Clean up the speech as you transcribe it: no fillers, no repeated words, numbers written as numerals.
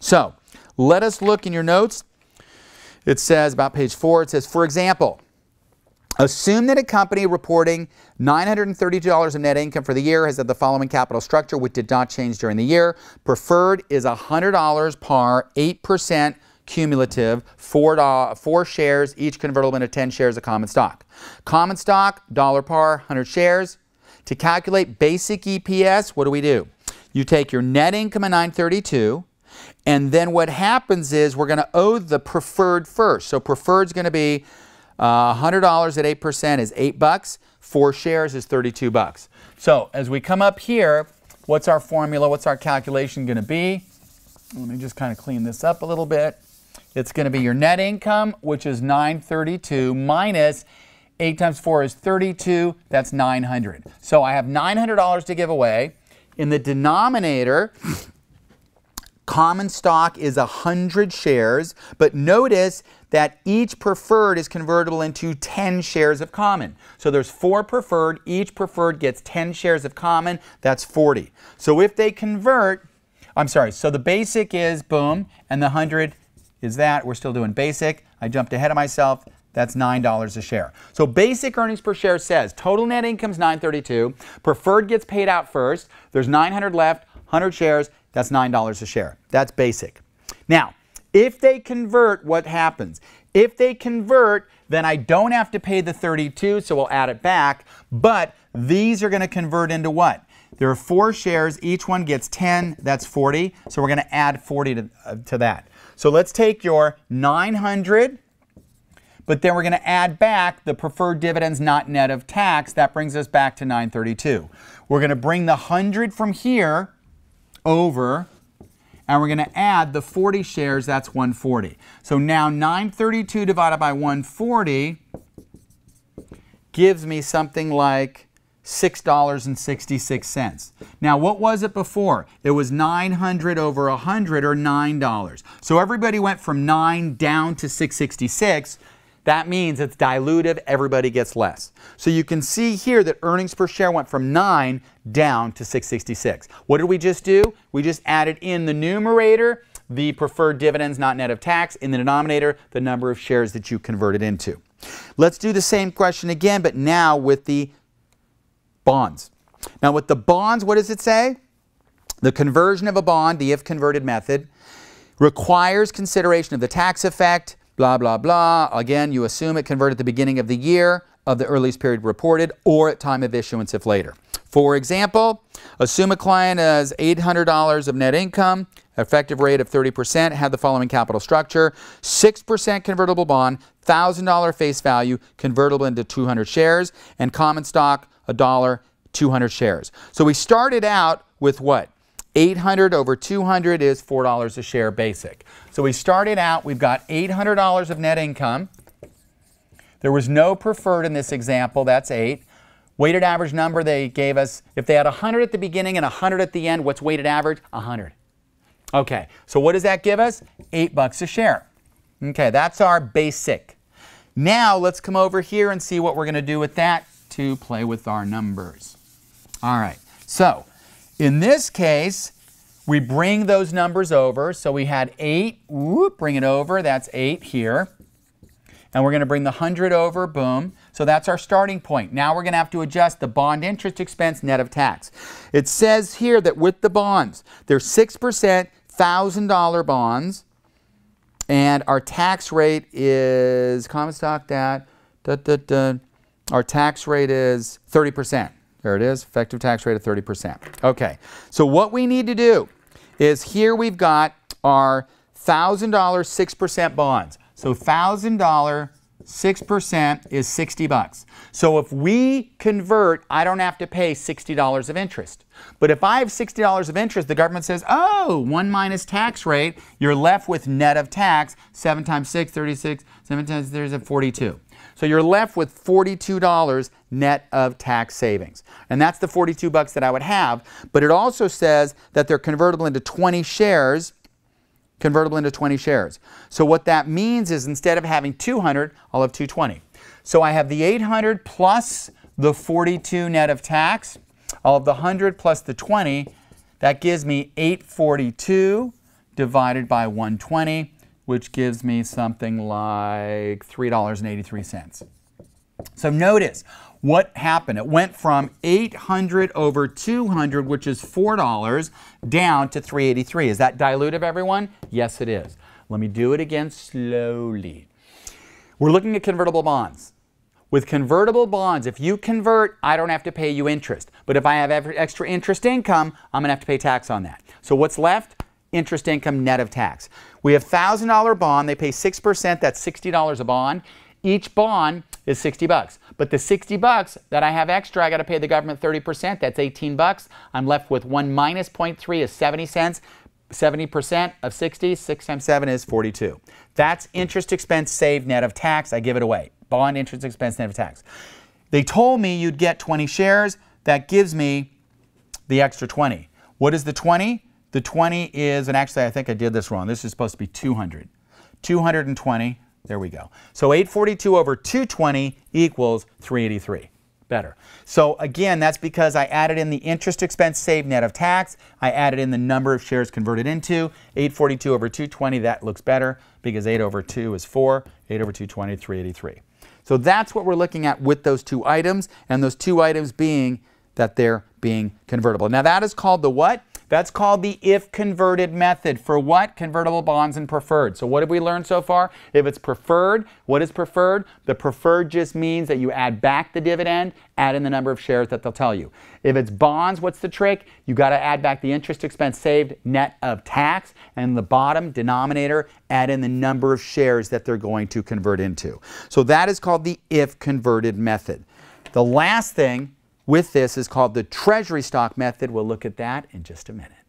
So let us look in your notes. It says about page 4, it says, for example, assume that a company reporting $932 of net income for the year has had the following capital structure, which did not change during the year. Preferred is $100 par, 8% cumulative, 4 shares, each convertible into 10 shares of common stock. Common stock, dollar par, 100 shares. To calculate basic EPS, what do? You take your net income of $932, and then what happens is we're going to owe the preferred first. So preferred is going to be $100 at 8% is $8. 4 shares is $32. So as we come up here, what's our formula? What's our calculation going to be? Let me just kind of clean this up a little bit. It's going to be your net income, which is $932, minus 8 times 4 is 32. That's $900. So I have $900 to give away. In the denominator, common stock is 100 shares, but notice that each preferred is convertible into 10 shares of common. So there's 4 preferred. Each preferred gets 10 shares of common. That's 40. So if they convert, so the basic is boom, and the 100 is that. We're still doing basic. I jumped ahead of myself. That's $9 a share. So basic earnings per share says total net income is $932. Preferred gets paid out first. There's 900 left, 100 shares. That's $9 a share. That's basic. Now, if they convert, what happens? If they convert, then I don't have to pay the 32, so we'll add it back. But these are going to convert into what? There are 4 shares. Each one gets 10. That's 40. So we're going to add 40 to that. So let's take your 900, but then we're going to add back the preferred dividends not net of tax. That brings us back to 932. We're going to bring the 100 from here over, and we're going to add the 40 shares. That's 140. So now 932 divided by 140 gives me something like $6.66. Now, what was it before? It was 900 over 100, or $9. So everybody went from 9 down to 666. That means it's dilutive. Everybody gets less. So you can see here that earnings per share went from 9 down to 666. What did we just do? We just added in the numerator the preferred dividends not net of tax, in the denominator the number of shares that you converted into. Let's do the same question again, but now with the bonds. Now with the bonds, what does it say? The conversion of a bond, the if converted method, requires consideration of the tax effect, blah, blah, blah. Again, you assume it converted at the beginning of the year of the earliest period reported, or at time of issuance if later. For example, assume a client has $800 of net income, effective rate of 30%, had the following capital structure: 6% convertible bond, $1,000 face value, convertible into 200 shares, and common stock, $1, 200 shares. So we started out with what? 800 over 200 is $4 a share basic. So we started out, we've got $800 of net income. There was no preferred in this example, that's 8. Weighted average number they gave us, if they had 100 at the beginning and 100 at the end, what's weighted average? 100. Okay, so what does that give us? $8 a share. Okay, that's our basic. Now let's come over here and see what we're going to do with that to play with our numbers. All right, so in this case, we bring those numbers over. So we had 8, whoop, bring it over, that's 8 here. And we're going to bring the 100 over, boom. So that's our starting point. Now we're going to have to adjust the bond interest expense net of tax. It says here that with the bonds, they're 6% $1,000 bonds, and our tax rate is, common stock that, our tax rate is 30%. There it is, effective tax rate of 30%. Okay, so what we need to do is here we've got our $1,000 6% bonds. So $1,000 6% is $60. So if we convert, I don't have to pay $60 of interest. But if I have $60 of interest, the government says, oh, 1 minus tax rate, you're left with net of tax, 7 times 6, 36, 7 times 30 is 42. So you're left with $42 net of tax savings. And that's the $42 that I would have. But it also says that they're convertible into 20 shares, convertible into 20 shares. So what that means is instead of having 200, I'll have 220. So I have the 800 plus the 42 net of tax. I'll have the 100 plus the 20. That gives me 842 divided by 120, which gives me something like $3.83. So notice what happened. It went from 800 over 200, which is $4, down to 383. Is that dilutive, everyone? Yes, it is. Let me do it again slowly. We're looking at convertible bonds. With convertible bonds, if you convert, I don't have to pay you interest. But if I have extra interest income, I'm going to have to pay tax on that. So what's left? Interest income net of tax. We have $1,000 bond. They pay 6%. That's $60 a bond. Each bond is 60 bucks. But the 60 bucks that I have extra, I got to pay the government 30%. That's 18 bucks. I'm left with 1 minus 0.3 is 70 cents. 70% of 60, 6 times 7 is 42. That's interest expense saved net of tax. I give it away. Bond interest expense net of tax. They told me you'd get 20 shares. That gives me the extra 20. What is the 20? The 20 is, and actually I think I did this wrong. This is supposed to be 200. 220. There we go. So 842 over 220 equals 383. Better. So again, that's because I added in the interest expense saved net of tax. I added in the number of shares converted into. 842 over 220, that looks better because 8 over 2 is 4. 8 over 220, 383. So that's what we're looking at with those two items, and those two items being that they're being convertible. Now that is called the what? That's called the if converted method. For what? Convertible bonds and preferred. So what have we learned so far? If it's preferred, what is preferred? The preferred just means that you add back the dividend, add in the number of shares that they'll tell you. If it's bonds, what's the trick? You got to add back the interest expense saved net of tax, and the bottom denominator, add in the number of shares that they're going to convert into. So that is called the if converted method. The last thing with this is called the treasury stock method. We'll look at that in just a minute.